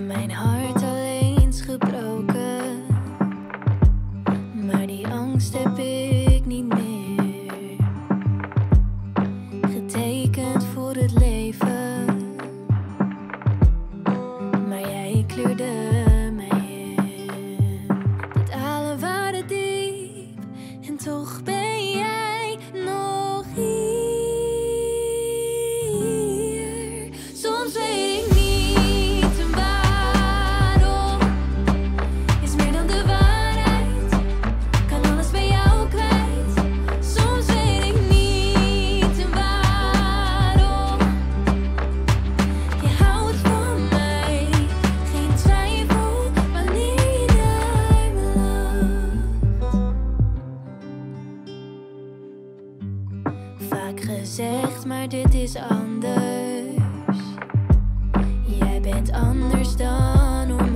Mijn hart al eens gebroken, maar die angst heb ik niet meer. Getekend voor het leven, maar jij kleurde mij in. Het halen waren diep en toch ben jij nog hier. Soms weet ik niet waarom, is meer dan de waarheid, kan alles bij jou kwijt. Soms weet ik niet waarom, je houdt van mij, geen twijfel wanneer je naar me lacht. Vaak gezegd, maar dit is anders. Jij bent anders dan